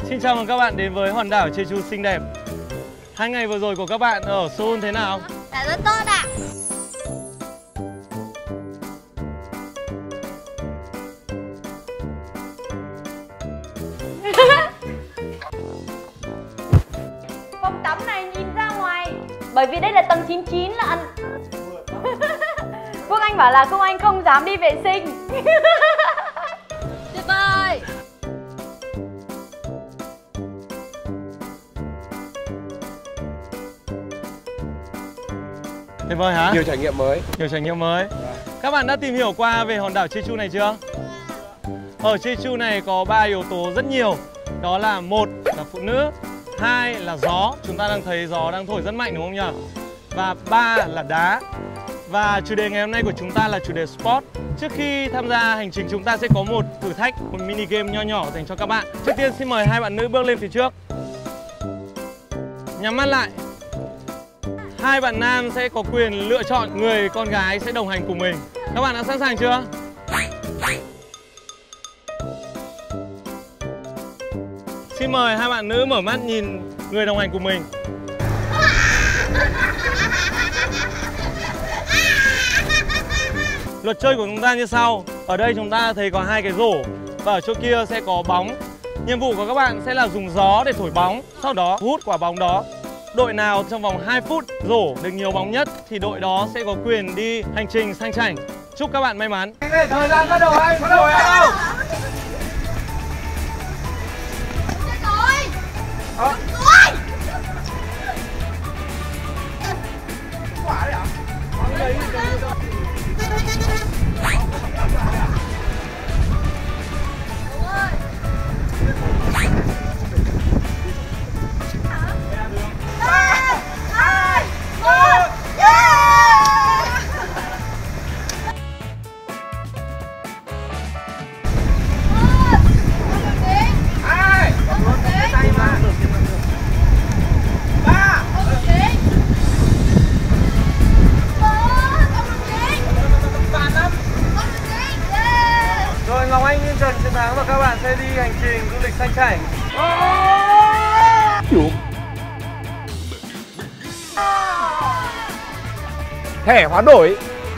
Xin chào mừng các bạn đến với hòn đảo Jeju xinh đẹp. 2 ngày vừa rồi của các bạn ở Seoul thế nào? Dạ rất tốt ạ. Phòng tắm này nhìn ra ngoài, bởi vì đây là tầng 99 là ăn. Quốc Anh bảo là Quốc Anh không dám đi vệ sinh. Tuyệt vời. Tuyệt vời hả? Nhiều trải nghiệm mới. Nhiều trải nghiệm mới. Các bạn đã tìm hiểu qua về hòn đảo Jeju này chưa? Ở Jeju này có 3 yếu tố rất nhiều. Đó là 1 là phụ nữ, 2 là gió. Chúng ta đang thấy gió đang thổi rất mạnh đúng không nhỉ? Và 3 là đá. Và chủ đề ngày hôm nay của chúng ta là chủ đề sport. Trước khi tham gia hành trình chúng ta sẽ có một thử thách, một mini game nho nhỏ dành cho các bạn. Trước tiên xin mời hai bạn nữ bước lên phía trước. Nhắm mắt lại. Hai bạn nam sẽ có quyền lựa chọn người con gái sẽ đồng hành cùng mình. Các bạn đã sẵn sàng chưa? Xin mời hai bạn nữ mở mắt nhìn người đồng hành cùng mình. Luật chơi của chúng ta như sau. Ở đây chúng ta thấy có 2 cái rổ và ở chỗ kia sẽ có bóng. Nhiệm vụ của các bạn sẽ là dùng gió để thổi bóng, sau đó hút quả bóng đó. Đội nào trong vòng 2 phút rổ được nhiều bóng nhất thì đội đó sẽ có quyền đi hành trình sang chảnh. Chúc các bạn may mắn. Thời gian bắt đầu anh, bắt đầu em đâu? Quả đấy hả? Rồi Ngọc Anh Nguyên Trần chiến thắng và các bạn sẽ đi hành trình du lịch sang chảnh. Thẻ hoán đổi.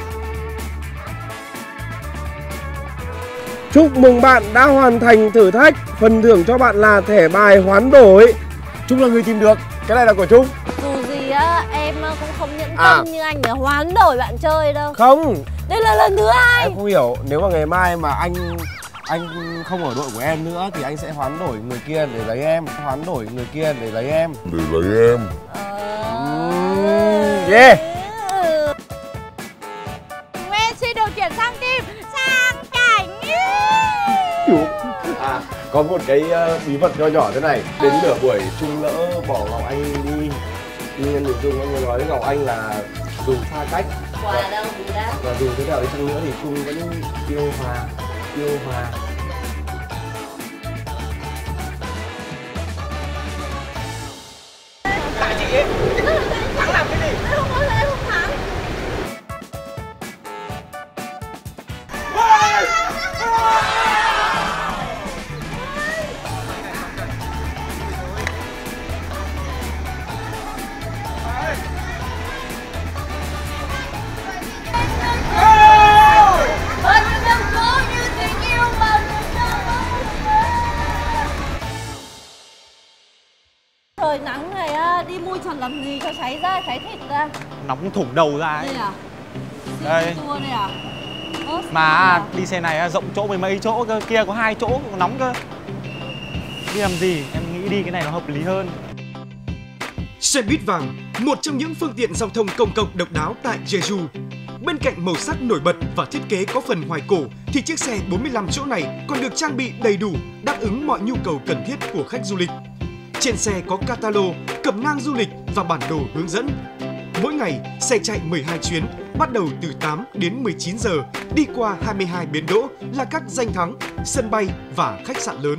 Chúc mừng bạn đã hoàn thành thử thách. Phần thưởng cho bạn là thẻ bài hoán đổi. Trung là người tìm được. Cái này là của Trung. Dù gì á, em cũng không nhẫn tâm như anh để hoán đổi bạn chơi đâu. Không. Đây là lần thứ 2. Em không hiểu. Nếu mà ngày mai mà anh không ở đội của em nữa thì anh sẽ hoán đổi người kia để lấy em. Hoán đổi người kia để lấy em. Yeah. Nguyên xin điều chuyển sang team sang chảnh. Có một cái bí mật nho nhỏ thế này. Đến nửa buổi Trung lỡ bỏ Ngọc Anh đi nhân người Trung, anh nói với Ngọc Anh là dù xa cách và dù thế nào đi chăng nữa thì Trung vẫn yêu Hòa. Tại chị ấy thắng làm cái gì? Không có lẽ không thắng. Trời nắng này á, đi mua tròn làm gì cho cháy da, cháy thịt ra. Nóng thủng đầu ra ấy. Đây à? Đây. Tour đây à? Mà đi xe này rộng chỗ với mấy chỗ cơ, kia có 2 chỗ còn nóng cơ. Đi làm gì? Em nghĩ đi cái này nó hợp lý hơn. Xe buýt vàng, một trong những phương tiện giao thông công cộng độc đáo tại Jeju. Bên cạnh màu sắc nổi bật và thiết kế có phần hoài cổ, thì chiếc xe 45 chỗ này còn được trang bị đầy đủ, đáp ứng mọi nhu cầu cần thiết của khách du lịch. Trên xe có catalog, cẩm nang du lịch và bản đồ hướng dẫn. Mỗi ngày, xe chạy 12 chuyến, bắt đầu từ 8 đến 19 giờ, đi qua 22 bến đỗ là các danh thắng, sân bay và khách sạn lớn.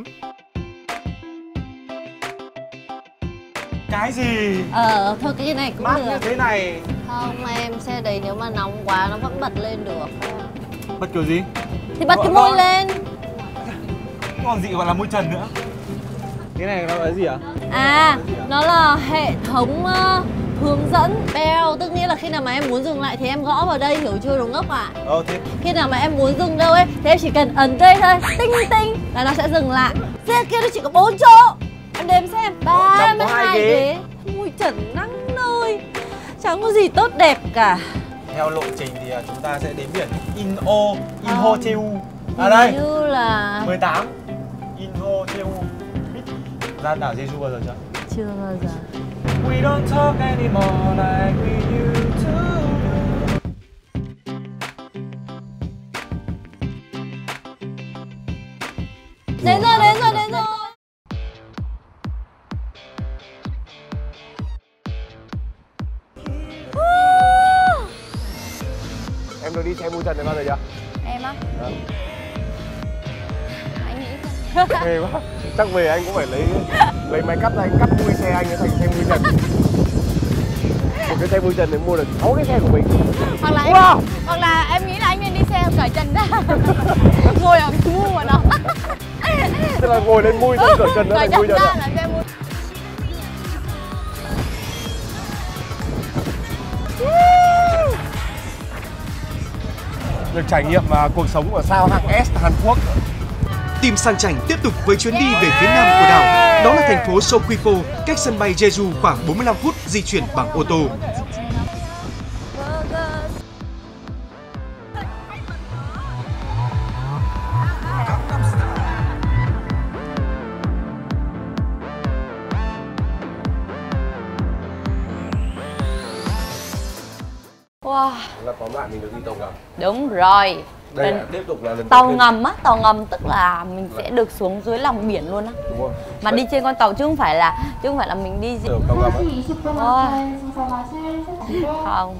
Cái gì? Thôi cái này cũng Mát được. như thế này. Không, em xe đấy nếu mà nóng quá nó vẫn bật lên được. Bật kiểu gì? Thì bật cái môi lên. Còn gì gọi là môi trần nữa. Cái này nó là gì ạ? À, nó là hệ thống hướng dẫn bell, tức nghĩa là khi nào mà em muốn dừng lại thì em gõ vào đây, hiểu chưa đồng ngốc ạ? Thế Khi nào mà em muốn dừng đâu ấy thì em chỉ cần ấn đây thôi, tinh tinh là nó sẽ dừng lại. Xe kia nó chỉ có 4 chỗ. Em đếm xem, 32 ghế. Ui trần nắng nôi, chẳng có gì tốt đẹp cả. theo lộ trình thì chúng ta sẽ đến biển Inhotehu. À đây, như là 18 Inhotehu. Ra đảo Jeju bao giờ chưa? chưa bao giờ. We don't talk anymore like we used to. Đến rồi, đến rồi, đến rồi. Em được đi xe mui trần này bao giờ chưa? Em á? Anh nghĩ Ghê quá. Chắc về anh cũng phải lấy máy cắt ra anh cắt mui xe anh thành xe mui trần. Một cái xe mui trần để mua được 6 cái xe của mình. hoặc là Wow. hoặc là em nghĩ là anh nên đi xe cởi trần ra. Ngồi ở cái ngu của nó. Tức là ngồi lên mui xong cởi trần nó Cởi thành mui trần trần ra à? là xe mui. Được trải nghiệm cuộc sống ở sao hạng S Hàn Quốc. Team Sang Chảnh tiếp tục với chuyến đi về phía nam của đảo. Đó là thành phố Seogwipo, cách sân bay Jeju khoảng 45 phút di chuyển bằng ô tô. Wow, Là tóm lại mình được đi tàu ngầm. đúng rồi. Đây là tiếp tục là lần Tàu đầu tiên. ngầm á, tàu ngầm tức là mình sẽ được xuống dưới lòng biển luôn á. Đúng rồi. Mà đi trên con tàu chứ không phải là mình đi Được tàu ngầm á. không.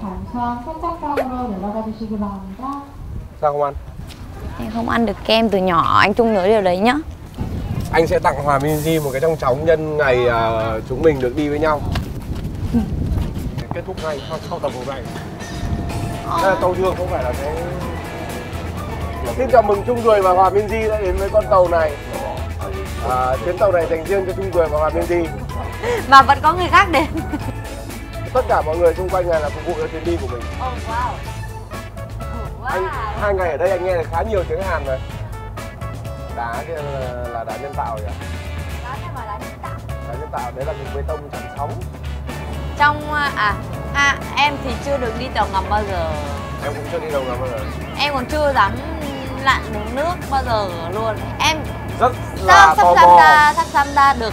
Sao không ăn? Anh không ăn được kem từ nhỏ, anh Trung nhớ điều đấy nhá. Anh sẽ tặng Hòa Minzy một cái trong chóng nhân ngày chúng mình được đi với nhau. Kết thúc ngay sau tập này. Đây là tàu Dương, không phải là cái. Xin chào mừng Trung Duồi và Hòa Minzy đã đến với con tàu này. Chuyến tàu này dành riêng cho Trung Duồi và Hòa Minzy. Mà vẫn có người khác đến. Tất cả mọi người xung quanh này là phục vụ cho chuyến đi của mình. Oh wow. Anh 2 ngày ở đây anh nghe được khá nhiều tiếng Hàn rồi. Đá kia là đá nhân tạo nhỉ? Đá nhân tạo. Đá nhân tạo đấy là mình bê tông chắn sóng. Trong em thì chưa được đi tàu ngầm bao giờ. Em cũng chưa đi tàu ngầm bao giờ. Em còn chưa dám lặn xuống nước bao giờ luôn. Em Rất là tò mò. sắp tham gia được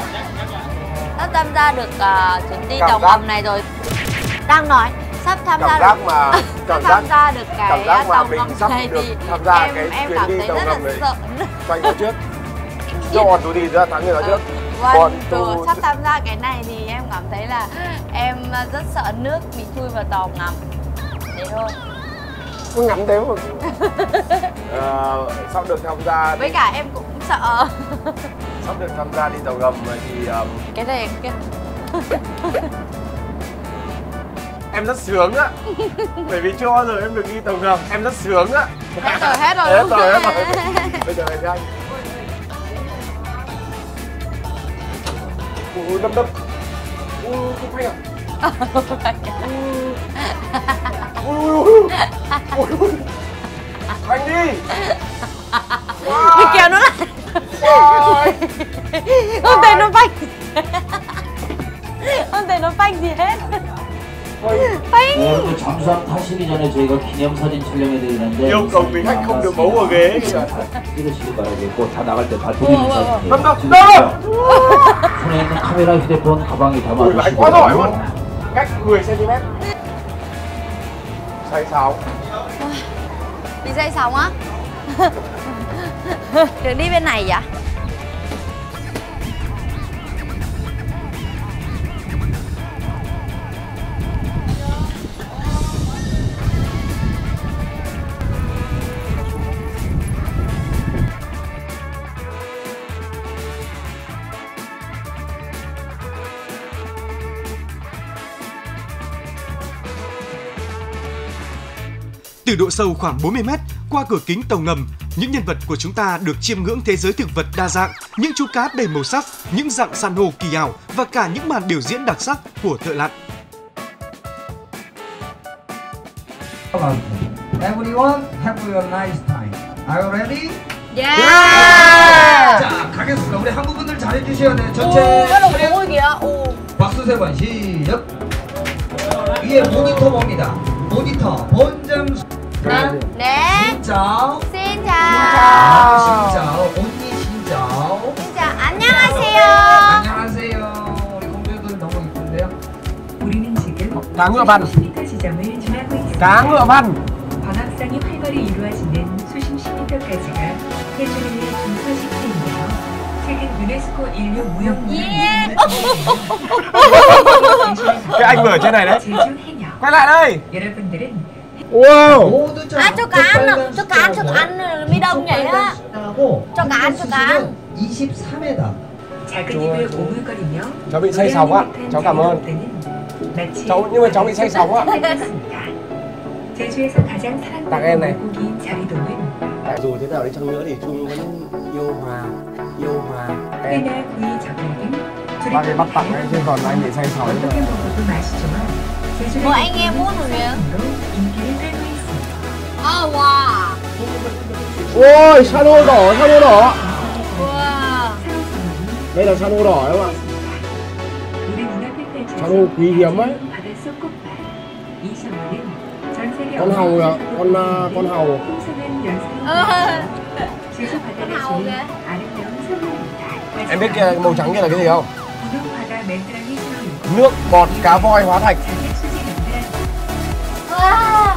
chuyến đi Cảm tàu giác- ngầm này rồi. Đang nói sắp tham gia Cảm giác được cái mà tàu mình ngầm sắp này được thì tham gia em cái chuyến cảm đi thấy tàu rất là ngầm này. sợ. Cho anh nói trước. Do on to đi ra thắng người nói trước. Vâng, sắp tham gia cái này thì em cảm thấy là em rất sợ nước bị chui vào tàu ngầm. Thế thôi. Cứ ngắm thế mà. Sắp được tham gia. Với cả em cũng sợ. Sắp được tham gia đi tàu ngầm thì Cái này cái em rất sướng á. Bởi vì chưa bao giờ em được đi tàu ngầm, em rất sướng á. hết rồi. Hết rồi. Bây giờ này anh. Ui, đâm. Không hay à? Ui. Anh đi. Cái kéo nó lại. Không thấy nó phanh. Không thấy nó phanh gì hết. phanh. 여러분 잠수함 타시기 전에 저희가 기념사진 촬영해 드리는데 yêu cầu quý khách không được bấu vào ghế. 찍으시기 바라겠고 다 나갈 때 발표드리는 사진 Đâm. 손에 있는 카메라, 휴대폰, 가방에 Ui, lái quá giỏi luôn. 담아주시고요. Cách 10 cm. Say sóng. Đi dây sóng á. Được đi bên này vậy? Từ độ sâu khoảng 40 mét, Qua cửa kính tàu ngầm, những nhân vật của chúng ta được chiêm ngưỡng thế giới thực vật đa dạng, những chú cá đầy màu sắc, những dạng san hô kỳ ảo và cả những màn biểu diễn đặc sắc của thợ lặn. Everyone have a nice time. Are you ready? Yeah. 자, 가겠습니다. 우리 한국 분들 잘해 주셔야 돼요. 오, 전체 cái đồng hồ kìa. Ồ. 박수 세 번 시작. 위에 모니터 봅니다. 모니터 본점. Nè. Xin chào. Xin 아, chào. xin chào. 언니 xin chào. Xin chào. 안녕하세요. 안녕하세요. 우리 공주들 너무 이쁜데요. 우리는 지금 Cá ngựa vằn. 50m 지점을 지나고 있습니다. Cá ngựa vằn. 광합성이 활발히 이루어지는 수심 10m까지가 해수면의 중서식지인데요. 최근 유네스코 인류 무형문화유산 Cái anh vừa ở trên này đấy. 제주 해녀. Quay lại đây. 여러분들은 Wow. 모두 자, À, cho cá ăn, cho cá ăn mi đông vậy á. Cho cá ăn, cho cá ăn. 23m. 작은 입을 오물거리며 Cháu bị say sóng ạ. Cháu cảm ơn. Cháu nhưng mà cháu bị say sóng ạ. 제주에서 가장 Tặng em này. 사랑받는 물고기인 자리돔은 Dù thế nào đi chăng nữa thì Trung vẫn yêu Hòa em. 회나 구이 젓갈 등 Bác ấy bắt tặng ấy chứ còn anh bị say sóng 어떻게 rồi. 먹어도 맛있지만 제주는 Ủa, anh em muốn một miếng. 인기를 끌고 있습니다. Oh wow. Ôi, san hô đỏ, san hô đỏ. Wow. Đây là san hô đỏ em ạ. 우리 눈앞에 펼쳐진 san hô quý hiếm ấy. 바닷속 꽃밭. 이 샤워는 전 세계 Con hàu à, con hàu. 풍성한 연습. 제주 바다를 hàu 주는 kìa. 아름다운 선물입니다. Em biết cái màu trắng kia là cái gì không? 분홍바다 맨드랑이 신호이고 Nước bọt cá voi hóa thạch. 자색 수지 맨드랑 Wow.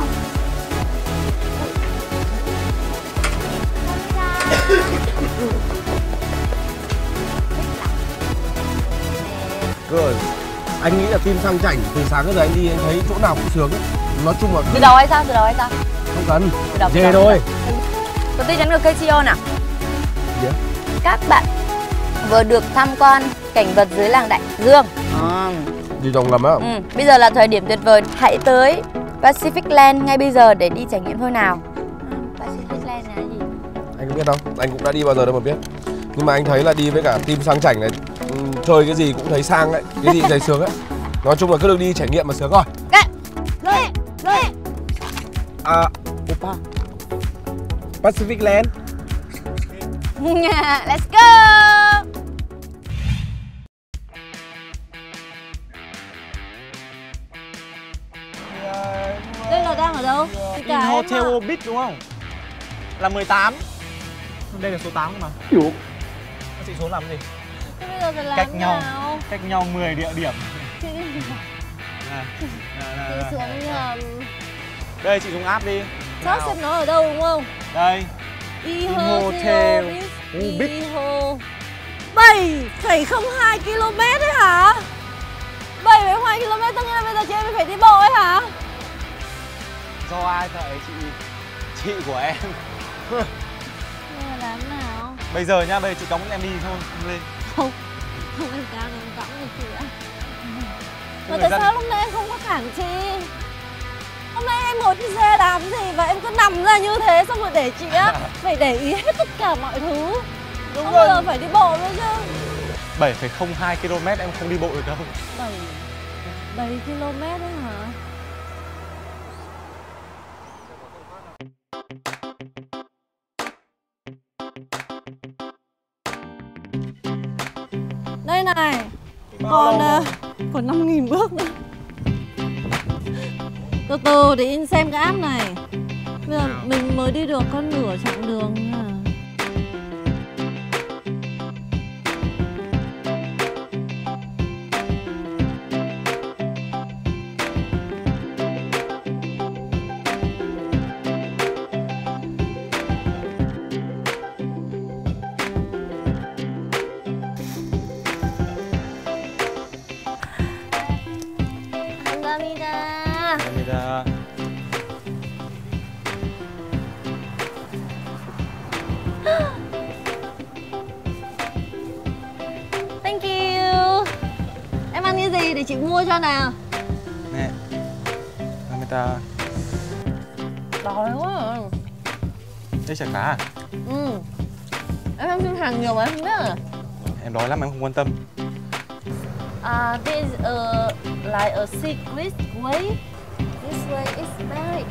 Rồi. Anh nghĩ là phim sang chảnh từ sáng đến giờ anh đi anh thấy chỗ nào cũng sướng ấy. Nói chung là Từ đầu hay sao? Từ đầu hay sao? không cần. Từ đầu, từ Về đầu. thôi. Đầu tiên nhắn được KCO nào. Gì á? Các bạn vừa được tham quan cảnh vật dưới làng Đại Dương. Đi đồng ngầm á. Bây giờ là thời điểm tuyệt vời. Hãy tới Pacific Land ngay bây giờ để đi trải nghiệm thôi nào. Pacific Land là gì? Anh có biết không? Anh cũng đã đi bao giờ đâu mà biết. Nhưng mà anh thấy là đi với cả team sang chảnh này chơi cái gì cũng thấy sang đấy, cái gì cũng thấy sướng ấy. Nói chung là cứ được đi trải nghiệm mà sướng rồi. Lên. À, Oppa. Pacific Land. Let's go. Đây là đang ở đâu? Thì cả em Hotel ạ. Beach đúng không? Là 18. Đây là số 8 mà. Ủa? Các chị số làm gì? Thế bây giờ phải làm Cách thế nhau. nào? Cách nhau 10 địa điểm. Chị xuống Đây chị dùng app đi. search xem nó ở đâu đúng không? Đây. Hotel Beach. 7,02 km đấy hả? 7,02 km tức nghĩa là bây giờ chị em phải đi bộ ấy hả? Do ai vậy chị của em. Đây là đám nào? Bây giờ nha, bây giờ chị cõng em đi thôi, em lên. Không em cao em cõng được chị ạ. Mà Người tại dân- sao lúc nãy em không có cản chị? Hôm nay em ngồi trên xe làm gì và em cứ nằm ra như thế xong rồi để chị á phải để ý hết tất cả mọi thứ. Đúng Không rồi. bao giờ phải đi bộ nữa chứ. 7,02 km em không đi bộ được đâu. 7 km đấy hả? Đây này. Còn 5.000 bước nữa. Từ từ để in xem cái app này. Bây giờ mình mới đi được con nửa chặng đường nha. 감사합니다. 감사합니다. Thank you. Em ăn cái gì để chị mua cho nào? Nè. 감사합니다. Đói quá à. Đây chả cá à? Ừ. Em không xin hàng nhiều mà em không biết à? Em đói lắm em không quan tâm. This like a secret way. This way is basic.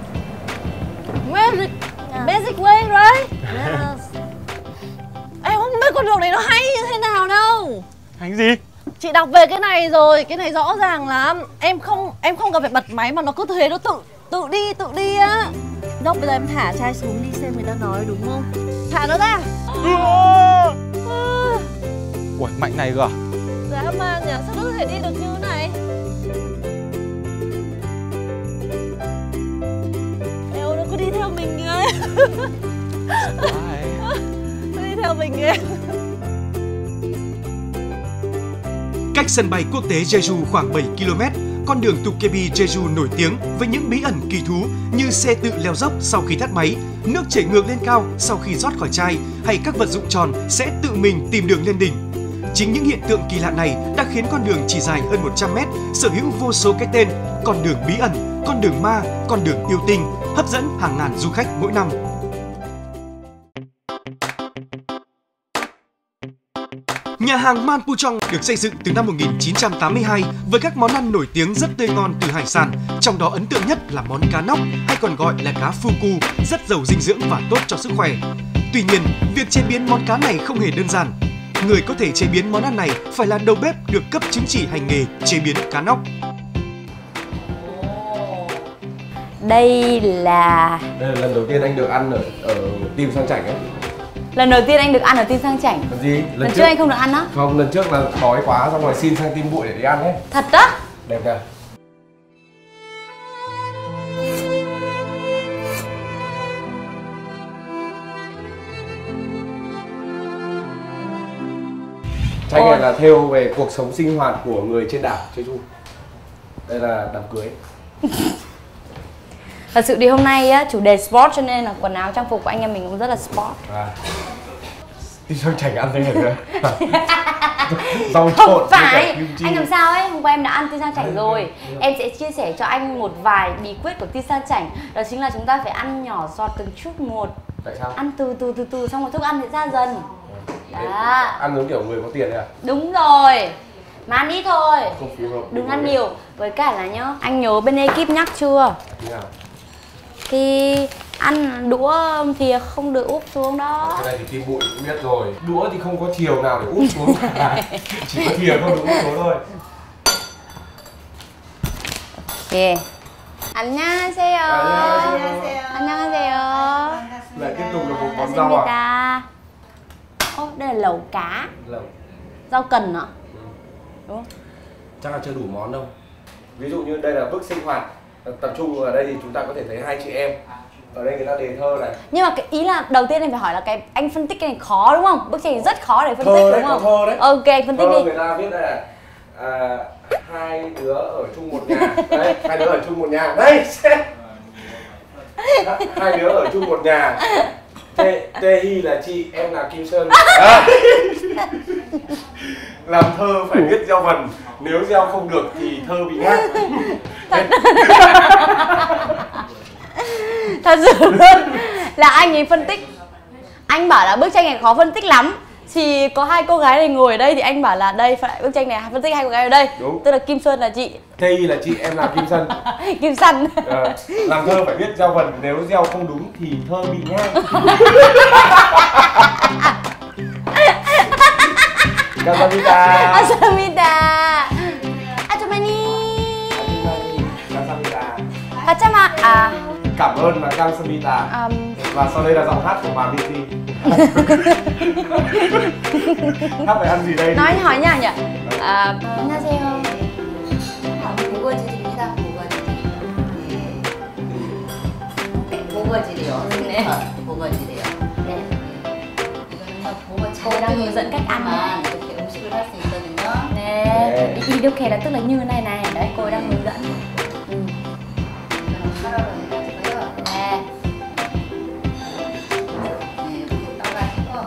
Basic way, right? Yes. Em không biết con đường này nó hay như thế nào đâu. Hay gì? Chị đọc về cái này rồi, cái này rõ ràng lắm. Em không cần phải bật máy mà nó cứ thế nó tự đi á. Dốc bây giờ em thả chai xuống đi xem người ta nói đúng không? Thả nó ra. Ui, mạnh này cơ à? Dã man nhỉ, sao nó có thể đi được như thế này? Eo nó cứ đi theo mình kìa. Nó đi theo mình kìa. Cách sân bay quốc tế Jeju khoảng 7 km, con đường Tokebi Jeju nổi tiếng với những bí ẩn kỳ thú như xe tự leo dốc sau khi tắt máy, nước chảy ngược lên cao sau khi rót khỏi chai, hay các vật dụng tròn sẽ tự mình tìm đường lên đỉnh. Chính những hiện tượng kỳ lạ này đã khiến con đường chỉ dài hơn 100 mét sở hữu vô số cái tên: con đường bí ẩn, con đường ma, con đường yêu tinh, hấp dẫn hàng ngàn du khách mỗi năm. Nhà hàng Man Puchong được xây dựng từ năm 1982 với các món ăn nổi tiếng rất tươi ngon từ hải sản, trong đó ấn tượng nhất là món cá nóc hay còn gọi là cá fugu, rất giàu dinh dưỡng và tốt cho sức khỏe. Tuy nhiên, việc chế biến món cá này không hề đơn giản. Người có thể chế biến món ăn này phải là đầu bếp được cấp chứng chỉ hành nghề chế biến cá nóc. Đây là lần đầu tiên anh được ăn ở Tim Sang Chảnh ấy. lần đầu tiên anh được ăn ở Tim Sang Chảnh. Làm gì? Lần trước anh không được ăn á? Không, lần trước là đói quá xong rồi xin sang Tim Bụi để đi ăn ấy. Thật á? Đẹp kìa. Tranh này là thêu về cuộc sống sinh hoạt của người trên đảo Jeju. Đây là đám cưới. Thật sự thì hôm nay á, chủ đề sport cho nên là quần áo trang phục của anh em mình cũng rất là sport. Tim Sang Chảnh ăn thế này nữa. Rau trộn. Không phải, anh làm sao ấy, hôm qua em đã ăn Tim Sang Chảnh rồi. Em sẽ chia sẻ cho anh một vài bí quyết của Tim Sang Chảnh. Đó chính là chúng ta phải ăn nhỏ giọt từng chút một. Tại sao? Ăn từ xong rồi thức ăn sẽ ra dần. Đó. Ăn giống kiểu người có tiền đấy à? Đúng rồi. Mà ăn ít thôi. Không phù hợp. Đừng ăn nhiều. Với cả là nhá, anh nhớ bên ekip nhắc chưa? Khi ăn đũa thì không được úp xuống đó. Cái này thì Tim Bụi cũng biết rồi. Đũa thì không có chiều nào để úp xuống cả. Chỉ có thìa không được úp xuống thôi. Ok. 안녕하세요. 안녕하세요. Lại tiếp tục là một món rau à? Ô, đây là lẩu cá. Lẩu. Rau cần ạ. Đúng không? Chắc là chưa đủ món đâu. Ví dụ như đây là bức sinh hoạt. Tập trung ở đây thì chúng ta có thể thấy hai chị em. Ở đây người ta đề thơ này. Nhưng mà cái ý là đầu tiên em phải hỏi là cái anh phân tích cái này khó đúng không? Bức tranh này rất khó để phân tích đúng không? Thơ đấy. Ok, anh phân tích đi. Người ta viết đây là hai đứa ở chung một nhà. Đấy, hai đứa ở chung một nhà. Đây, xem. Hai đứa ở chung một nhà. Tê Hi là chị, em là Kim Sơn. Làm thơ phải viết gieo vần. Nếu gieo không được thì thơ bị ngắt. Thật sự luôn là anh ấy phân tích. Anh bảo là bức tranh này khó phân tích lắm. Thì có hai cô gái này ngồi ở đây thì anh bảo là đây bức tranh này phân tích hai cô gái ở đây. Đúng. Tức là Kim Sơn là chị, Tê Hi là chị, em là Kim Sơn. Kim Săn. Làm thơ phải viết gieo vần, nếu gieo không đúng thì thơ bị ngang. Kamsahamnida. Kamsahamnida. Atumani. Kamsahamnida. Kachama. Cảm ơn là Kamsahamnida. Và sau đây là giọng hát của Hoàng BT. Hát phải ăn gì đây? Nói hỏi nha nhỉ? 안녕하세요. 보거지입니다. 보거지요. 네. 보거지래요. 네. 이거는요 보거지. Cô đang hướng dẫn cách ăn nhé. 이렇게 음식을 할 수 있거든요. Nè, 이렇게 là tức là như này này. Đấy, cô đang hướng dẫn. 카라로 해가지고요. Nè. 이렇게 떠가지고.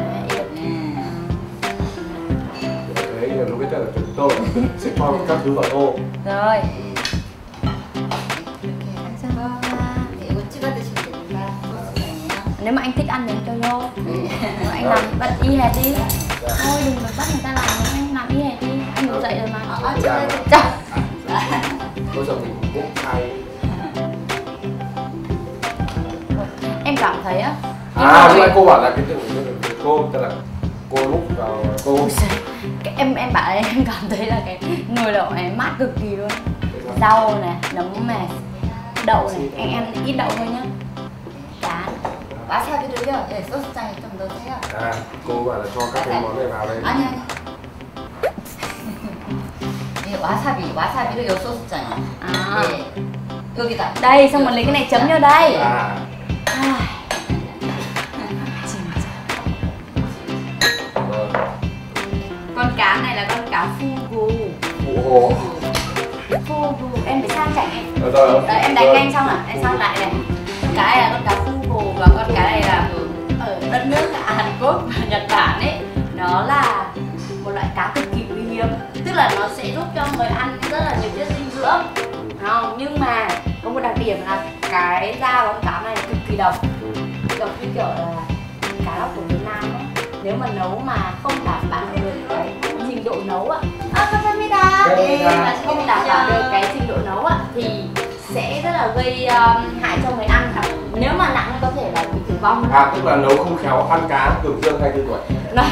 Đấy là lúc biết là tô sẽ cho các thứ vào tô. Rồi. 이렇게 해서 이거 찍어 드시면 됩니다. 소스장이에요. Nếu mà anh thích ăn thì anh cho vô. Anh làm bắt y hệt đi. Thôi đừng bắt người ta làm, anh làm y hệt đi. Anh ngủ dậy rồi mà. Trời. Bây giờ mình cũng hay. Em cảm thấy á. Hôm nay cô bảo là cái cô tức là cô lúc vào cô. Em bảo em cảm thấy là cái nồi đậu này mát cực kỳ luôn. Rau này, nấm này, đậu này, anh ăn ít đậu thôi nhá. Cá. 와사비를요, 네, 소스장에 좀 넣으세요. Cô bảo là cho các cái món này vào đây. 아니. 네, 와사비를 요 소스장에. 네. 여기다. Đây, xong mình lấy cái này chấm vô đây. Con cá này là con cá fugu. Fugu, em phải sang chảnh em. Đấy, em đánh nhanh xong à, em sang lại này. Con cá này là con cá fugu và con cá này là ở đất nước Hàn Quốc và Nhật Bản ấy. Nó là một loại cá cực kỳ quý hiếm. Tức là nó sẽ giúp cho người ăn rất là nhiều chất dinh dưỡng. Không, nhưng mà có một đặc điểm là cái da của con cá này cực kỳ độc. Độc như kiểu là cá lóc của Việt Nam ấy. Nếu mà nấu mà không đảm bảo được cái trình độ nấu ạ, là không đảm bảo được cái trình độ nấu ạ thì sẽ rất là gây hại cho người ăn. Nếu mà nặng có thể là bị tử vong. Tức là nấu không khéo ăn cá Cường Dương 24 tuổi.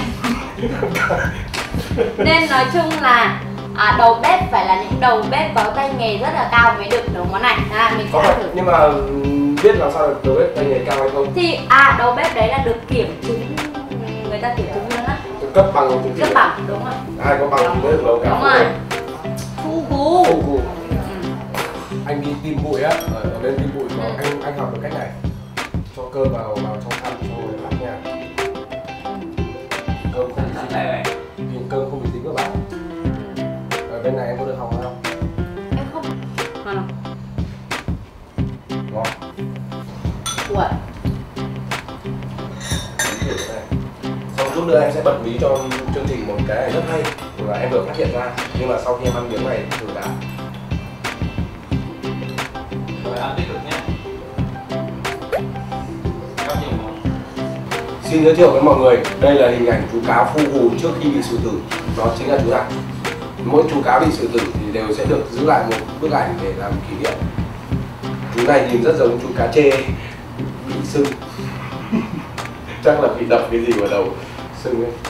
Nên nói chung là đầu bếp phải là những đầu bếp có tay nghề rất là cao mới được nấu món này. Mình có sẽ thử. Nhưng mà biết làm sao được đầu bếp tay nghề cao hay không? Thì đầu bếp đấy là được kiểm chứng, người ta kiểm chứng luôn á. Cấp bằng chứng chỉ. Cấp bằng, đúng rồi. Ai có bằng thì mới được nấu cá. Đúng rồi. Fugu. Anh đi tìm bụi á, ở bên tìm bụi có anh học được cách này. Cho cơm vào trong khăn cho người lắc nha. Cơm không bị dính. Cơm không bị dính các bạn. Ở bên này em có được học không? Em không. Ngon. Ngon. Ủa. Xong chút nữa em sẽ bật mí cho chương trình một cái này rất hay là em vừa phát hiện ra, nhưng mà sau khi em ăn miếng này thử đã. Rồi ăn tích cực nhé. Xin giới thiệu với mọi người, đây là hình ảnh chú cá Fugu trước khi bị xử tử. Đó chính là chú này. Mỗi chú cá bị xử tử thì đều sẽ được giữ lại một bức ảnh để làm kỷ niệm. Chú này nhìn rất giống chú cá chê bị sưng. Chắc là bị đập cái gì vào đầu sưng ấy.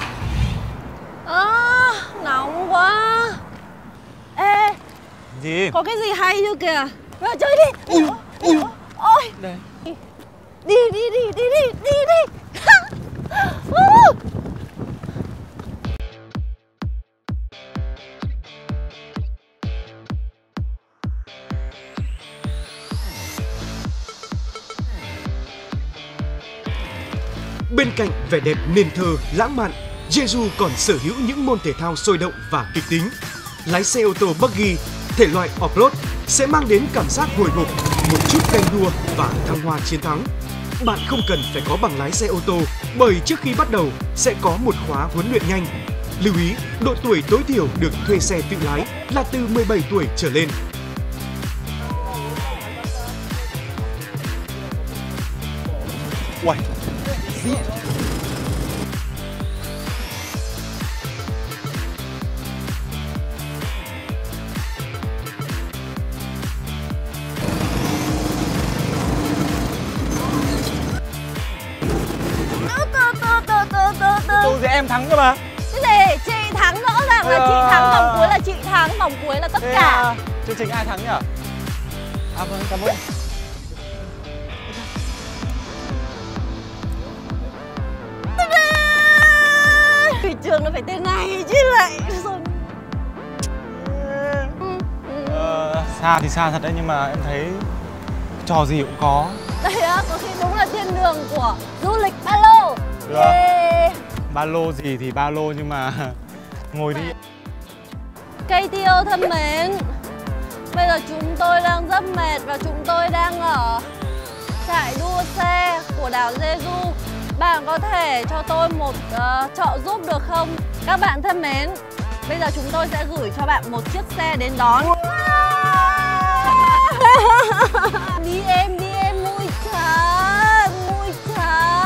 Nóng quá. Ê, gì? Có cái gì hay chưa kìa. Vào chơi đi. Ôi. Đây. Đi. Bên cạnh vẻ đẹp nền thơ, lãng mạn, Jeju còn sở hữu những môn thể thao sôi động và kịch tính. Lái xe ô tô buggy, thể loại off-road sẽ mang đến cảm giác hồi hộp, một chút ganh đua và thăng hoa chiến thắng. Bạn không cần phải có bằng lái xe ô tô bởi trước khi bắt đầu sẽ có một khóa huấn luyện nhanh. Lưu ý, độ tuổi tối thiểu được thuê xe tự lái là từ 17 tuổi trở lên. Uầy. Tôi thì em thắng cơ mà. Cái gì? Chị thắng, rõ ràng là chị thắng, vòng cuối là chị thắng, vòng cuối là tất cả. Chương trình ai thắng nhỉ? Vâng, cảm ơn. Thủy trường nó phải tên này chứ lại. Xa thì xa thật đấy, nhưng mà em thấy trò gì cũng có. Đây á, có khi đúng là thiên đường của du lịch ba lô. Yeah. Ba lô gì thì ba lô, nhưng mà ngồi đi. Cây tiêu thân mến, bây giờ chúng tôi đang rất mệt và chúng tôi đang ở trại đua xe của đảo Jeju. Bạn có thể cho tôi một trợ giúp được không? Các bạn thân mến, bây giờ chúng tôi sẽ gửi cho bạn một chiếc xe đến đón. Đi em, mui chà.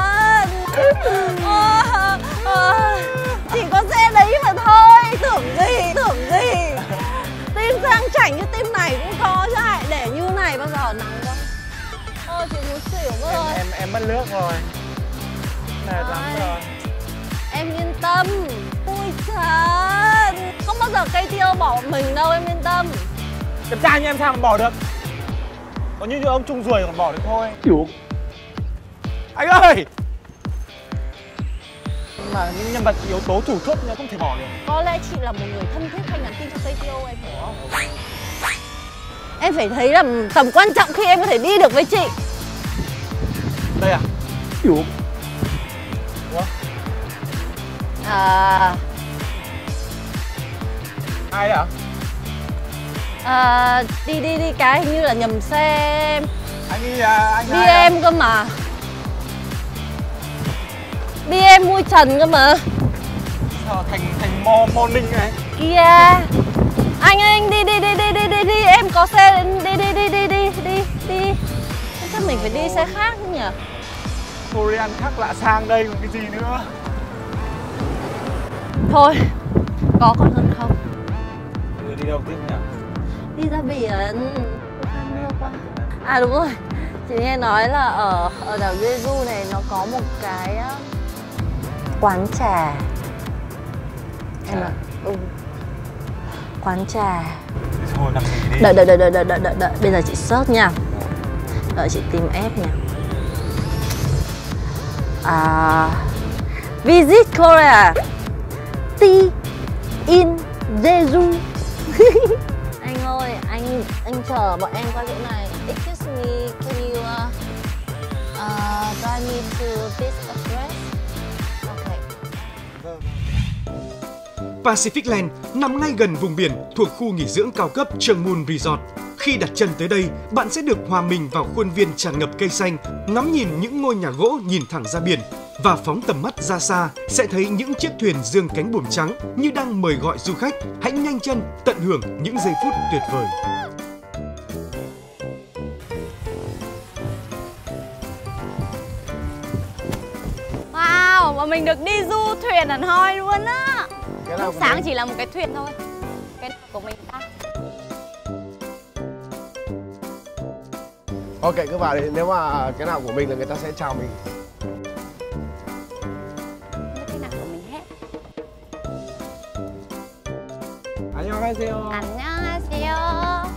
Em mất nước rồi. Mệt lắm rồi. Em yên tâm. Ôi Trần, không bao giờ cây tiêu bỏ mình đâu, em yên tâm. Đẹp trai như em sao mà bỏ được? Còn như ông Trung Ruồi còn bỏ được thôi. Hiểu. Anh ơi! Mà những nhân vật yếu tố chủ chốt không thể bỏ được. Có lẽ chị là một người thân thiết hay nhắn tin cho cây tiêu, em hiểu không? Em phải thấy là tầm quan trọng khi em có thể đi được với chị. Đây à? Hiểu. Ủa? Ai đấy à? Đi cái hình như là nhầm xe em. Anh đi anh đi em cơ mà. Đi em mua Trần cơ mà. Sao thành mò ninh này? Kìa. Anh đi em có xe đi. Chắc mình phải đi xe khác nhỉ? Korean khác lạ sang đây còn cái gì nữa. Thôi, có còn hơn không? Đi đâu tiếp nhỉ? Đi ra biển. À đúng rồi, chị nghe nói là ở đảo Jeju này nó có một cái quán trà. Em ạ. Quán trà. Thôi nằm nghỉ đi. Đợi. Bây giờ chị search nha. Đợi chị tìm app nha. Visit Korea. Tea in Jeju. Anh ơi, anh chờ bọn em qua chỗ này. Excuse me, can you drive me to this address? Okay. Pacific Land nằm ngay gần vùng biển thuộc khu nghỉ dưỡng cao cấp Cheongmun Resort. Khi đặt chân tới đây, bạn sẽ được hòa mình vào khuôn viên tràn ngập cây xanh, ngắm nhìn những ngôi nhà gỗ nhìn thẳng ra biển và phóng tầm mắt ra xa sẽ thấy những chiếc thuyền dương cánh buồm trắng như đang mời gọi du khách hãy nhanh chân tận hưởng những giây phút tuyệt vời. Wow, mà mình được đi du thuyền hẳn hoi luôn á. Lúc sáng chỉ là một cái thuyền thôi. Cái của mình ta. Ok, cứ vào đi, nếu mà cái nào của mình là người ta sẽ chào mình. Cái nào của mình hết. 안녕하세요. 안녕하세요.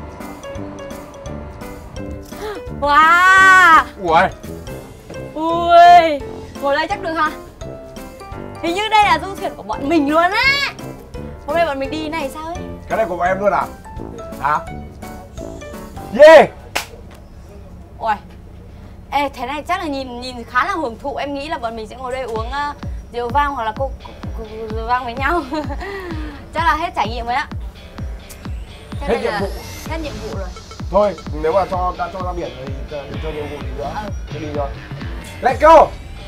Wow. Ui. Ui, ngồi đây chắc được hả? Hình như đây là du thuyền của bọn mình luôn á. Hôm nay bọn mình đi này sao ấy? Cái này của bọn em luôn à? Hả? Yeah. Ôi, ê, thế này chắc là nhìn khá là hưởng thụ. Em nghĩ là bọn mình sẽ ngồi đây uống rượu vang hoặc là rượu vang với nhau. Chắc là hết trải nghiệm rồi á. Hết nhiệm vụ. Hết nhiệm vụ rồi. Thôi, nếu mà đã cho ra biển thì cho nhiệm vụ gì nữa. Cứ đi thôi. Let's go.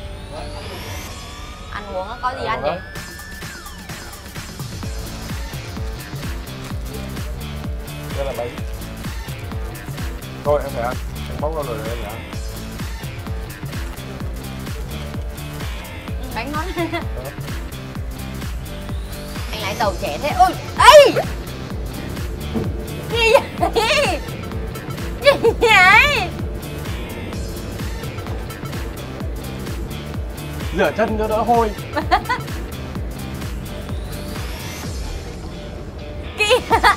Ăn uống có gì ăn vậy? Đây là bánh. Thôi em phải ăn. Em bóc ra rồi em phải ăn. Bánh ngon. Anh lái tàu trẻ thế. Ôi, ê! Gì vậy? Gì vậy? Rửa chân cho đỡ hôi. Kìa.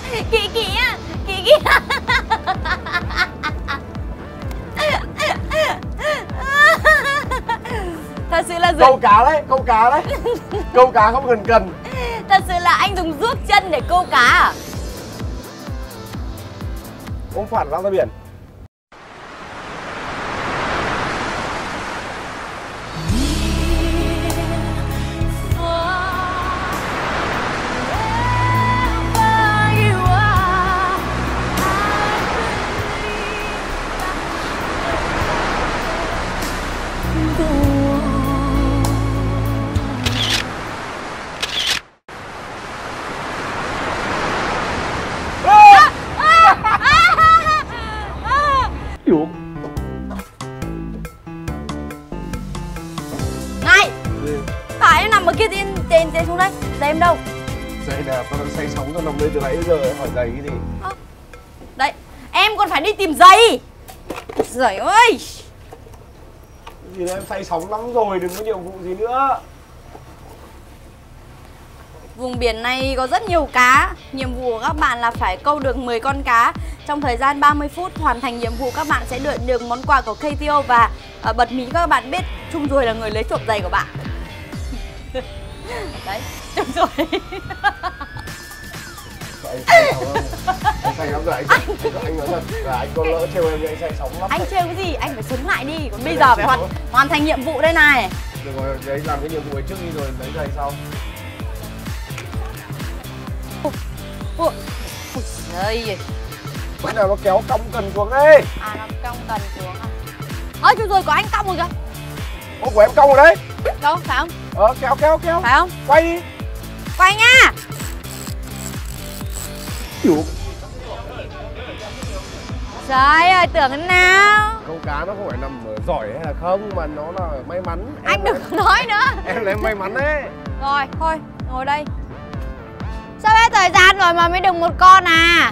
Thật sự là câu cá đấy. Câu cá không cần. Thật sự là anh dùng ruốc chân để câu cá à? Ông phản ra biển. Này, tại em nằm ở kia trên xuống đây, giày em đâu? Giày nè, tao đang say sóng, tao nằm đây từ nãy giờ, em hỏi giày cái gì? Đấy, em còn phải đi tìm giày. Giời ơi. Gì đấy, em say sóng lắm rồi, đừng có nhiệm vụ gì nữa. Vùng biển này có rất nhiều cá. Nhiệm vụ của các bạn là phải câu được 10 con cá. Trong thời gian 30 phút hoàn thành nhiệm vụ, các bạn sẽ được món quà của KTO. Và bật mí các bạn biết Trung Ruồi là người lấy trộm giày của bạn. Đấy, Trung Ruồi. Anh say lắm rồi, anh nói thật là anh có lỡ trêu em, anh say sóng lắm. Anh trêu cái gì, anh phải sống lại đi. Còn bây giờ phải hoàn thành nhiệm vụ đây này. Được rồi, đấy làm cái nhiệm vụ ấy trước đi rồi lấy giày sau. Ôi trời. Cái nào nó kéo cong cần xuống đây. À, nó cong cần xuống à? Ôi Trung Ruồi, có anh cong rồi kìa. Ô, của em cong rồi đấy. Đâu, phải không? Kéo. Phải không? Quay đi. Quay nha. Chủ. Trời ơi, tưởng thế nào? Câu cá nó không phải nằm ở giỏi hay là không, mà nó là may mắn. Anh đừng có nói nữa. Em là em may mắn đấy. Rồi, thôi, ngồi đây. Sao hết thời gian rồi mà mới được một con à?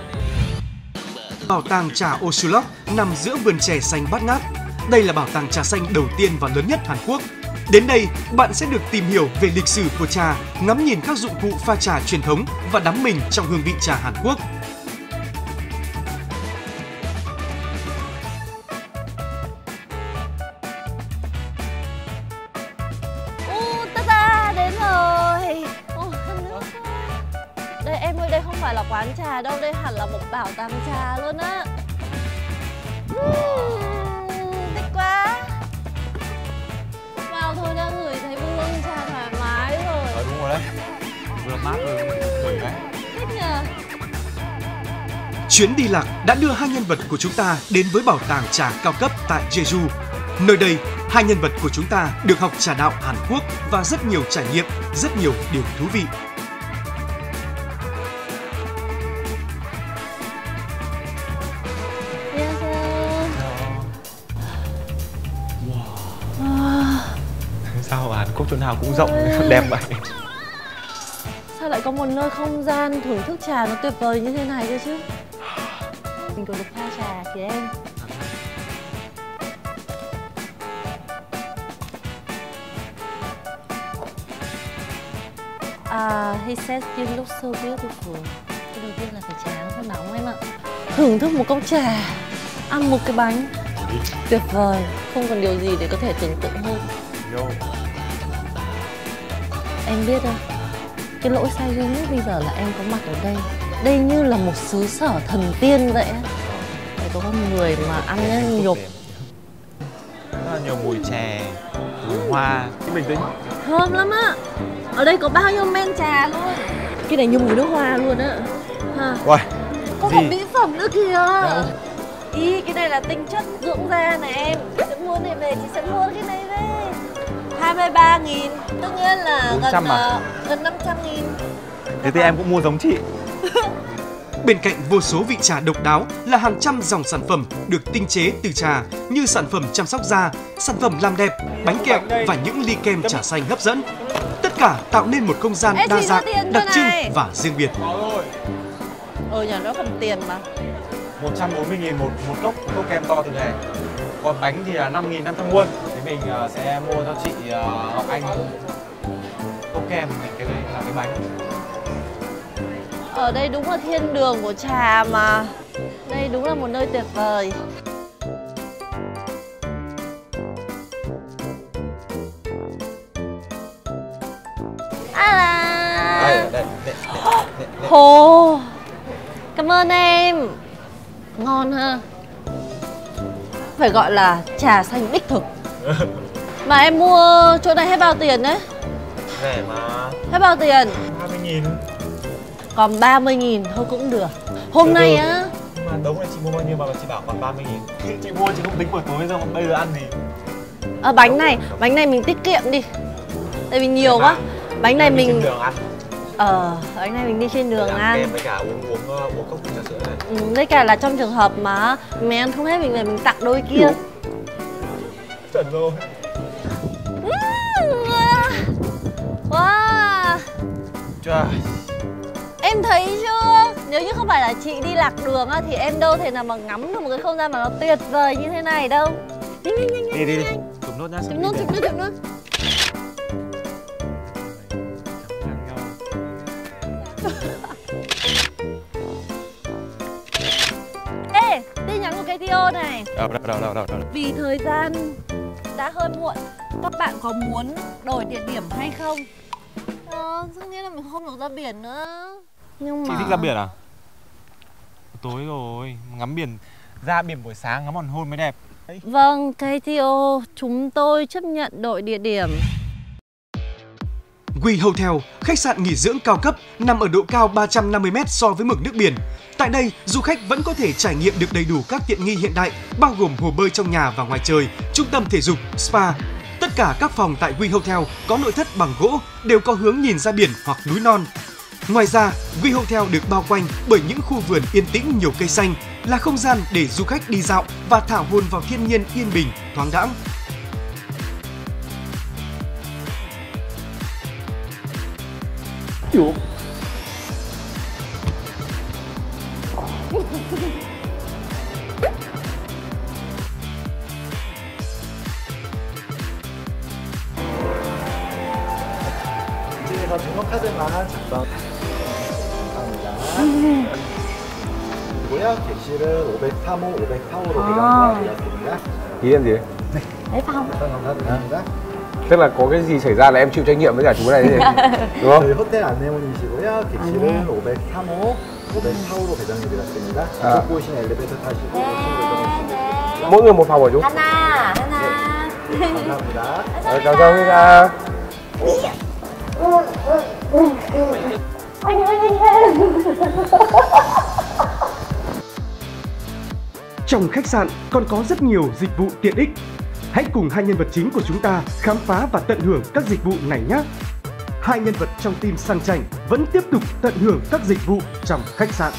Bảo tàng trà Osulok nằm giữa vườn chè xanh bát ngát. Đây là bảo tàng trà xanh đầu tiên và lớn nhất Hàn Quốc. Đến đây, bạn sẽ được tìm hiểu về lịch sử của trà, ngắm nhìn các dụng cụ pha trà truyền thống và đắm mình trong hương vị trà Hàn Quốc. Ta đến rồi. Khăn nước. Đây em ơi, đây không phải là quán trà đâu, đây hẳn là một bảo tàng trà luôn á. Thích quá. Vào thôi đã ngửi thấy hương trà thoải mái rồi. Đúng rồi đấy. Vừa mát vừa ngửi đấy. Thích nhờ. Chuyến đi lạc đã đưa hai nhân vật của chúng ta đến với bảo tàng trà cao cấp tại Jeju. Nơi đây, hai nhân vật của chúng ta được học trà đạo Hàn Quốc và rất nhiều trải nghiệm, rất nhiều điều thú vị. Sao ở Hàn Quốc chỗ nào cũng rộng đẹp vậy? Sao lại có một nơi không gian thưởng thức trà nó tuyệt vời như thế này cơ chứ? Mình còn được pha trà kìa em. He says you look so beautiful. Cái đầu tiên là phải trà nó phải nóng em ạ. Thưởng thức một cốc trà, ăn một cái bánh, tuyệt vời. Không còn điều gì để có thể tưởng tượng hơn. Em biết không, cái lỗi sai duy nhất bây giờ là em có mặt ở đây. Đây như là một xứ sở thần tiên vậy á. Phải có con người mà ăn nhục. Rất là nhiều mùi chè, mùi hoa. Bình tĩnh. Thơm lắm á. Ở đây có bao nhiêu men trà luôn. Cái này như mùi nước hoa luôn á. Uầy, có một mỹ phẩm nữa kìa. Ý, cái này là tinh chất dưỡng da này em. Chị sẽ mua này về, chị sẽ mua cái này về. 23.000, tất nhiên là gần 500.000. Thế thì em cũng mua giống chị. Bên cạnh vô số vị trà độc đáo là hàng trăm dòng sản phẩm được tinh chế từ trà như sản phẩm chăm sóc da, sản phẩm làm đẹp, bánh kẹo và những ly kem trà xanh hấp dẫn. Tất cả tạo nên một không gian đa dạng, đặc trưng và riêng biệt. Nhà nó cần tiền mà. 140.000 một cốc kem to từ này. Còn bánh thì là 5.500 won. Thì mình sẽ mua cho chị Ngọc Anh cốc kem, cái này là cái bánh. Ở đây đúng là thiên đường của trà mà. Đây đúng là một nơi tuyệt vời. Đây. Hồ. Cảm ơn em. Ngon ha. Phải gọi là trà xanh đích thực. Mà em mua chỗ này hết bao tiền đấy? Rẻ mà. Hết bao tiền? 20.000. Còn 30.000 thôi cũng được. Hôm nay á. Mà đống này chị mua bao nhiêu mà chị bảo còn 30.000? Chị mua chị không tính buổi tối đâu, bây giờ ăn gì? Bánh này mình tiết kiệm đi. Tại vì nhiều quá. Bánh này mình trên đường ăn. Bánh này mình đi trên đường ăn. Kem với cả uống cốc trà sữa này. Với cả là trong trường hợp mà mình ăn không hết mình tặng đôi kia. Chuẩn rồi. Wow. Trời. Em thấy chưa? Nếu như không phải là chị đi lạc đường á thì em đâu thể nào mà ngắm được một cái không gian mà nó tuyệt vời như thế này đâu. Đi. chụp nốt nhá. Chụp nốt. Ê, tin nhắn của KTO này. Đâu. Vì thời gian đã hơi muộn, các bạn có muốn đổi địa điểm hay không? Tất nhiên là mình không được ra biển nữa. Nhưng mà... Chị thích ra biển à? Tối rồi, ngắm biển, ra biển buổi sáng ngắm hoàng hôn mới đẹp. Đấy. Vâng, KTO, chúng tôi chấp nhận đổi địa điểm. We Hotel, khách sạn nghỉ dưỡng cao cấp nằm ở độ cao 350m so với mực nước biển. Tại đây, du khách vẫn có thể trải nghiệm được đầy đủ các tiện nghi hiện đại, bao gồm hồ bơi trong nhà và ngoài trời, trung tâm thể dục, spa. Tất cả các phòng tại We Hotel có nội thất bằng gỗ, đều có hướng nhìn ra biển hoặc núi non. Ngoài ra, We Hotel được bao quanh bởi những khu vườn yên tĩnh nhiều cây xanh, là không gian để du khách đi dạo và thả hồn vào thiên nhiên yên bình, thoáng đãng. 이제서 등록카드만 작성 감사합니다. 그리고요 객실은 503호, 504호로 배정되어 되었습니다. Ý em gì? Đấy Phong. 감사드립니다. Tức là có cái gì xảy ra là em chịu trách nhiệm với cả chú này gì? Đúng không? 저희 호텔 안내문이시고요. 객실은 503호, 504호로 배정이 되었습니다. 이쪽 보이신 엘리베이터 타시고 네. Mỗi người một phòng hả chú? 하나. 감사합니다. Cảm ơn. Trong khách sạn còn có rất nhiều dịch vụ tiện ích. Hãy cùng hai nhân vật chính của chúng ta khám phá và tận hưởng các dịch vụ này nhé. Hai nhân vật trong team sang chảnh vẫn tiếp tục tận hưởng các dịch vụ trong khách sạn.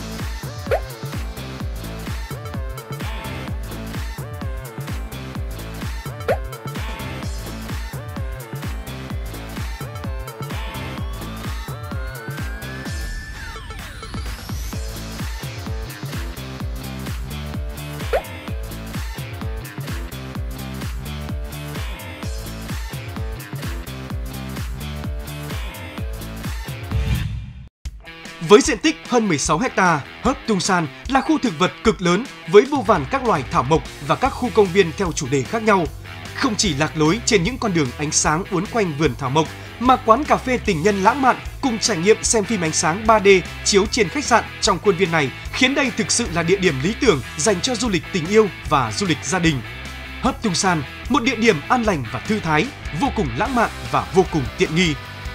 Với diện tích hơn 16 ha, Hớp Tung San là khu thực vật cực lớn với vô vàn các loài thảo mộc và các khu công viên theo chủ đề khác nhau. Không chỉ lạc lối trên những con đường ánh sáng uốn quanh vườn thảo mộc, mà quán cà phê tình nhân lãng mạn cùng trải nghiệm xem phim ánh sáng 3D chiếu trên khách sạn trong khuôn viên này khiến đây thực sự là địa điểm lý tưởng dành cho du lịch tình yêu và du lịch gia đình. Hớp Tung San, một địa điểm an lành và thư thái, vô cùng lãng mạn và vô cùng tiện nghi.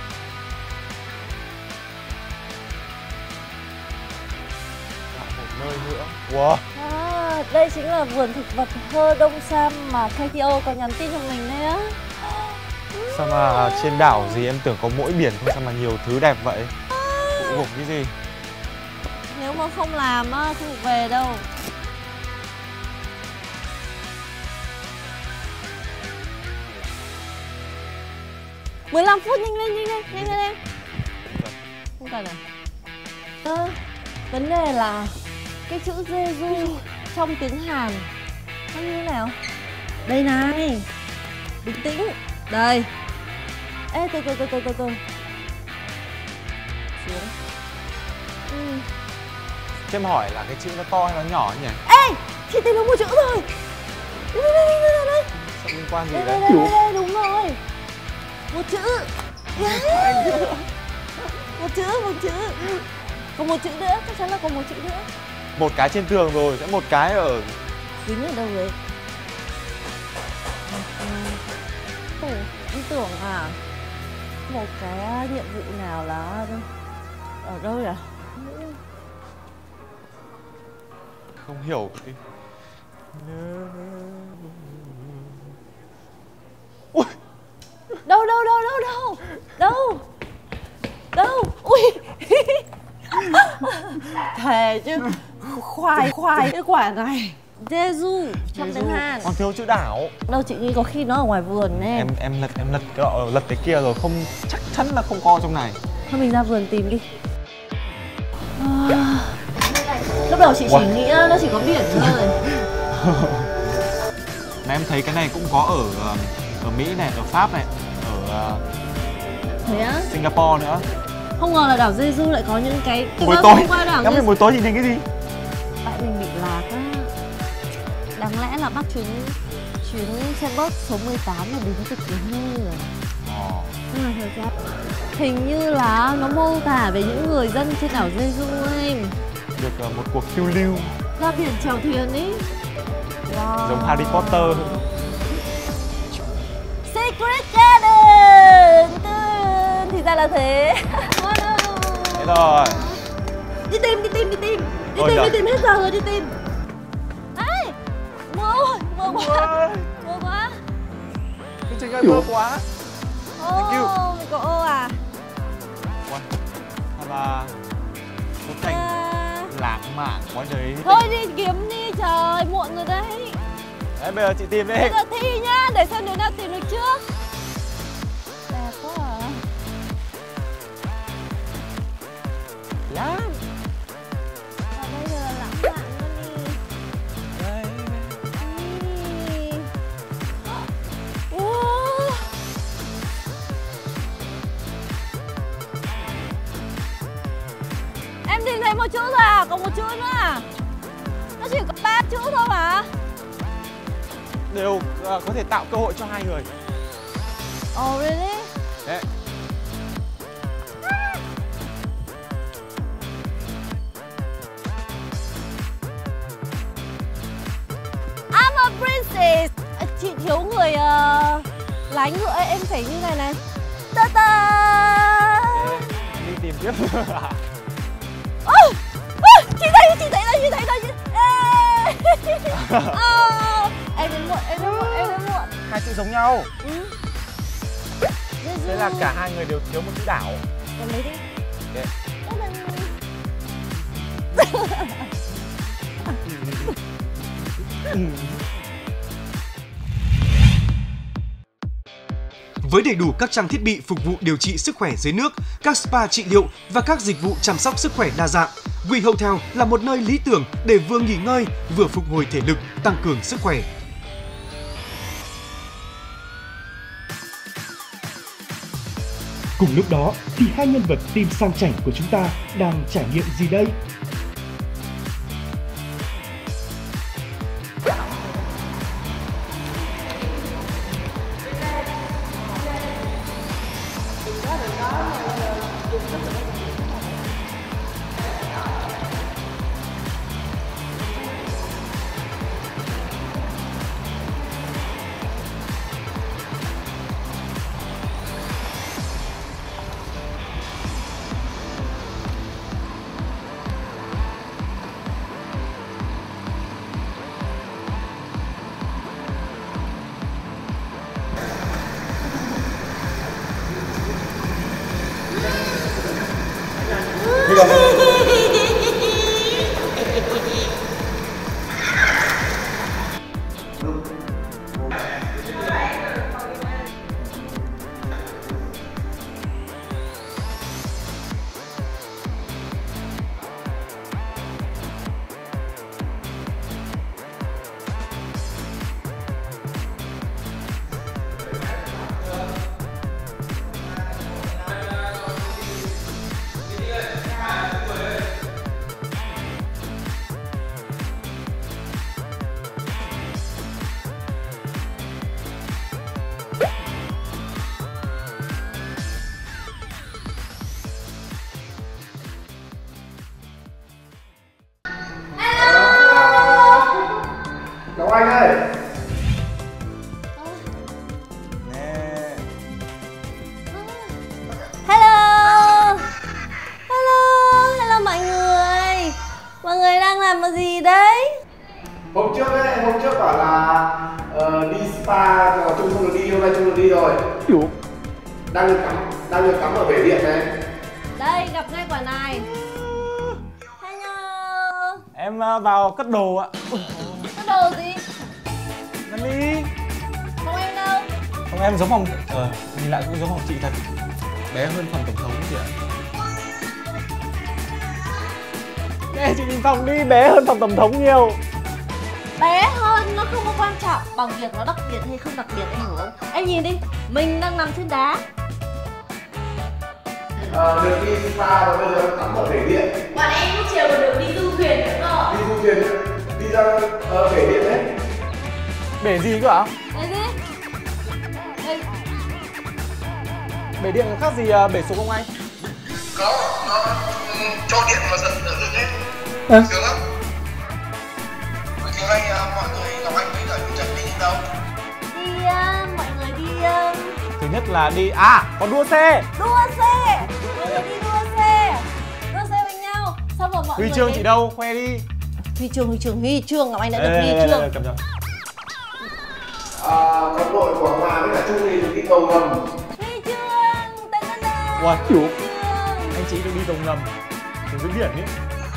Wow. Đây chính là vườn thực vật Hơ Đông Sam mà KTO có nhắn tin cho mình đấy á. Sao mà trên đảo gì em tưởng có mỗi biển thôi, sao mà nhiều thứ đẹp vậy? Phụ gục cái gì? Nếu mà không làm á, không được về đâu. – 15 phút, nhanh lên em. Không cần à? Vấn đề là cái chữ Jeju trong tiếng Hàn nó như thế nào? Đây này, bình tĩnh. Đây. Ê, từ xuống. Cho em hỏi là cái chữ nó to hay nó nhỏ nhỉ? Ê, chị tìm được một chữ rồi. Đây. Sao liên quan gì đấy? Đây, đúng rồi. Một chữ. Một chữ. Còn một chữ nữa, chắc chắn là còn một chữ nữa. Một cái trên tường rồi, sẽ một cái ở... Dính ở đâu đấy? Ý tưởng à? Một cái nhiệm vụ nào là... Ở đâu à? Không hiểu đi. Ui. Đâu? Ui. Thề chứ. Khoai cái quả này. Jeju trong tiếng Hàn. Còn thiếu chữ đảo. Đâu, chị nghĩ có khi nó ở ngoài vườn em. Em lật cái kia rồi, không chắc chắn là không có trong này. Thôi mình ra vườn tìm đi. Lúc đầu chị chỉ nghĩ nó chỉ có biển thôi. Mà em thấy cái này cũng có ở Mỹ này, ở Pháp này, ở Thế á? Singapore nữa. Không ngờ là đảo Jeju lại có những cái buổi tối. Ngắm đến buổi tối nhìn thấy cái gì? Tại mình bị lạc á. Đáng lẽ là bắt chuyến xe bus số 18 là đến từ Kiến Hưng rồi. Nhưng mà thật ra hình như là nó mô tả về những người dân trên đảo Jeju ấy. Được một cuộc phiêu lưu ra biển chèo thuyền ý. Wow. Giống Harry Potter. Secret Garden. Thì ra là thế. Thế rồi. Đi tìm hết giờ rồi, đi tìm. Đấy, mưa quá. Cái trình ơi, mưa quá. Mình có ô à? Thật là một cảnh lãng mạn quá trời. Thôi đi kiếm đi, trời, muộn rồi đấy. Đấy, bây giờ chị tìm đi. Bây giờ thi nhá, để xem đứa nào tìm được trước. Đẹp quá à. Lắm. Và bây giờ là lãng mạn luôn đi. Đây. Em tìm thấy một chữ thôi à? Còn một chữ nữa à? Nó chỉ có 3 chữ thôi mà. Đều có thể tạo cơ hội cho hai người. Oh really? Đấy. I'm a princess. Chị thiếu người lái ngựa, em phải như này này. Ta ta. Đi tìm tiếp. Chị thấy rồi. Em đến muộn. Hai chữ giống nhau. Thế là cả hai người đều thiếu một chữ đảo. Em lấy đi. Với đầy đủ các trang thiết bị phục vụ điều trị sức khỏe dưới nước, các spa trị liệu và các dịch vụ chăm sóc sức khỏe đa dạng, We Hotel là một nơi lý tưởng để vừa nghỉ ngơi, vừa phục hồi thể lực, tăng cường sức khỏe. Cùng lúc đó thì hai nhân vật team sang chảnh của chúng ta đang trải nghiệm gì đây? Anh ơi. Hello mọi người. Mọi người đang làm cái gì đấy? Hôm trước bảo là đi spa, chung không được đi, hôm nay chung được đi rồi. Đang được cắm ở bể điện này. Đây, gặp ngay quả này. Hello. Em vào cất đồ ạ. Cất đồ gì? Nani? Không em đâu. Không em giống phòng, nhìn lại cũng giống phòng chị thật. Bé hơn phòng tổng thống chị ạ. Nè chị nhìn phòng đi, bé hơn phòng tổng thống nhiều. Bé hơn, nó không có quan trọng bằng việc nó đặc biệt hay không đặc biệt, anh hiểu không? Em nhìn đi, mình đang nằm trên đá. Được đi spa và bây giờ tắm ở bể điện. Bọn em lúc chiều còn được đi du thuyền nữa cơ. Đi du thuyền, đi ra bể điện đấy. Bể gì cơ ạ? Đây gì? Đây. Bể điện khác gì bể số không anh? Có, nó cho điện mà giật được đấy. Sướng lắm. Chiều nay mọi người Ngọc Anh với cả Trần đi đâu? Đi, mọi người đi... Thứ nhất là đi... còn đua xe. Đua xe! Mọi người đi đua xe! Đua xe với nhau. Xong rồi mọi Huy người chương đến... chị đâu? Khoe đi. Huy chương, Ngọc Anh đã được huy chương. Cầm cho. Con đội của Hòa với cả Trung thì đi tàu ngầm. Huy chương! Tên tên tên! Wow, kiểu anh chị được đi tàu ngầm từ dưới biển ấy.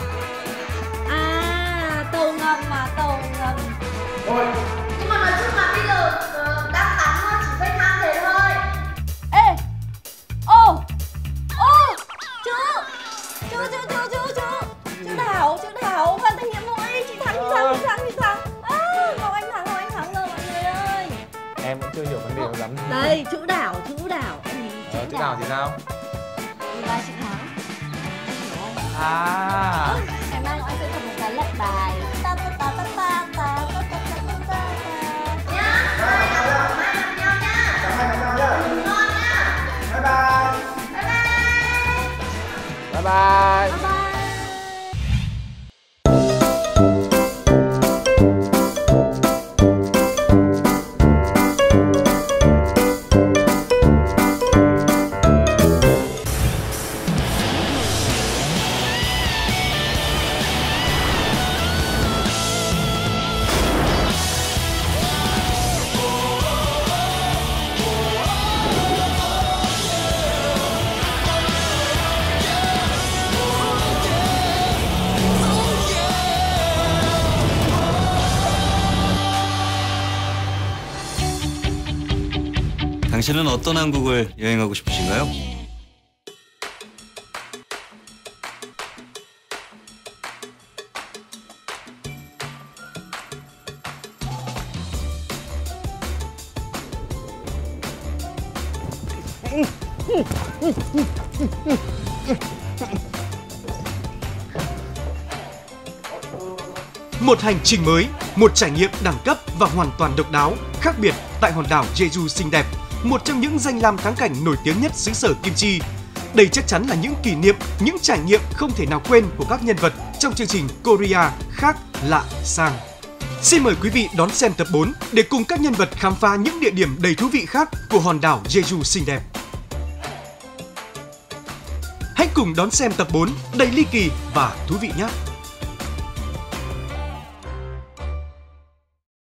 Tàu ngầm mà, tàu ngầm. Thôi. Nhưng mà nói chung là bây giờ đang tắm thôi, chỉ phải tham thế thôi. Ê! Ô! Chú Đảo, hoàn thành nhiệm vụ đi, chị thắng. Ngọc Anh thắng rồi mọi người ơi. Em cũng chưa hiểu vấn đề lắm. Đây, chữ đảo, em nhìn chữ đảo thì sao? Là chị thắng. Em hiểu không? Ngày mai Ngọc Anh sẽ cầm một cái lệnh bài. Bye bye. 당신은 어떤 한국을 여행하고 싶으신가요? Một hành trình mới, một trải nghiệm đẳng cấp và hoàn toàn độc đáo, khác biệt tại hòn đảo Jeju xinh đẹp, một trong những danh lam thắng cảnh nổi tiếng nhất xứ sở Kim Chi. Đây chắc chắn là những kỷ niệm, những trải nghiệm không thể nào quên của các nhân vật trong chương trình Korea khác lạ sang. Xin mời quý vị đón xem tập 4 để cùng các nhân vật khám phá những địa điểm đầy thú vị khác của hòn đảo Jeju xinh đẹp. Hãy cùng đón xem tập 4 đầy ly kỳ và thú vị nhé!